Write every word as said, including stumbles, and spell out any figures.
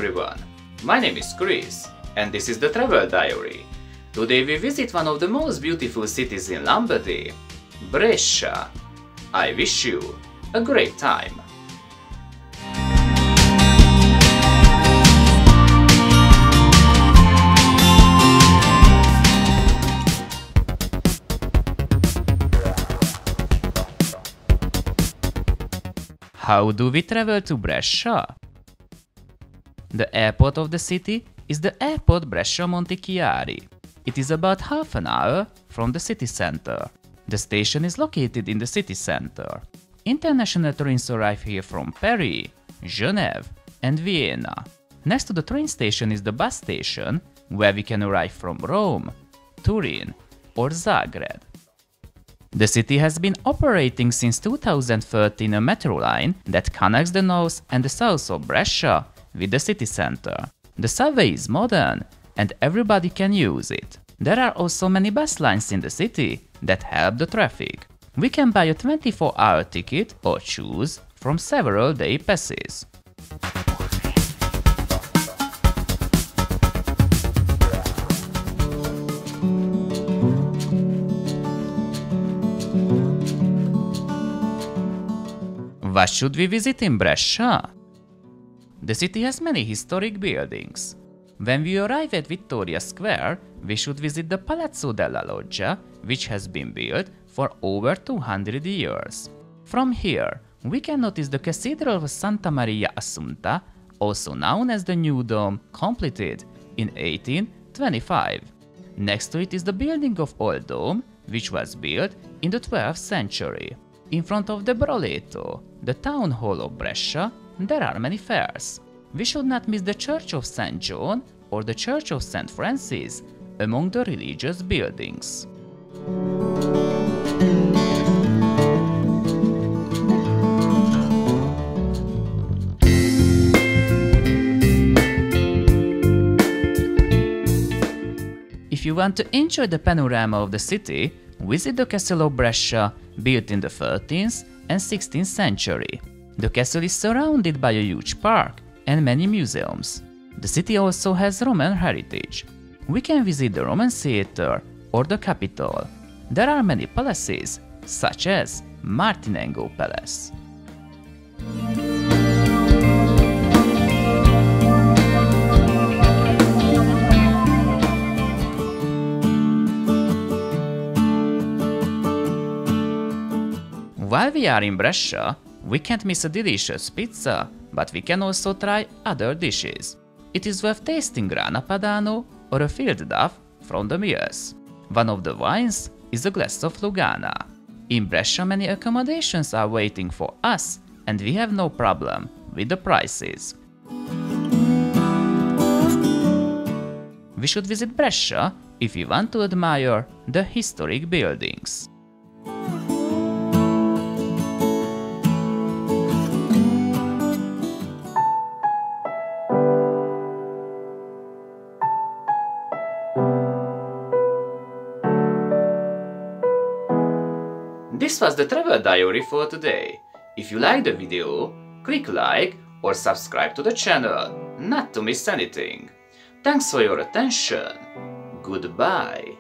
everyone! My name is Chris, and this is the Travel Diary. Today we visit one of the most beautiful cities in Lombardy, Brescia. I wish you a great time! How do we travel to Brescia? The airport of the city is the Airport Brescia Montichiari. It is about half an hour from the city center. The station is located in the city center. International trains arrive here from Paris, Geneva, and Vienna. Next to the train station is the bus station, where we can arrive from Rome, Turin, or Zagreb. The city has been operating since two thousand thirteen a metro line that connects the north and the south of Brescia with the city center. The subway is modern and everybody can use it. There are also many bus lines in the city that help the traffic. We can buy a twenty-four hour ticket or choose from several day passes. What should we visit in Brescia? The city has many historic buildings. When we arrive at Vittoria Square, we should visit the Palazzo della Loggia, which has been built for over two hundred years. From here, we can notice the Cathedral of Santa Maria Assunta, also known as the New Dome, completed in eighteen twenty-five. Next to it is the building of Old Dome, which was built in the twelfth century. In front of the Broleto, the town hall of Brescia, there are many fairs. We should not miss the Church of Saint John or the Church of Saint Francis among the religious buildings. If you want to enjoy the panorama of the city, visit the Castle of Brescia, built in the thirteenth and sixteenth century. The castle is surrounded by a huge park and many museums. The city also has Roman heritage. We can visit the Roman theater or the Capitol. There are many palaces, such as Martinengo Palace. While we are in Brescia, we can't miss a delicious pizza, but we can also try other dishes. It is worth tasting Grana Padano or a field duff from the mills. One of the wines is a glass of Lugana. In Brescia, many accommodations are waiting for us, and we have no problem with the prices. We should visit Brescia if we want to admire the historic buildings. This was the Travel Diary for today. If you liked the video, click like or subscribe to the channel, not to miss anything. Thanks for your attention. Goodbye.